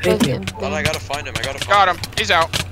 Thank you. But I gotta find him. I gotta find him. Got him. He's out.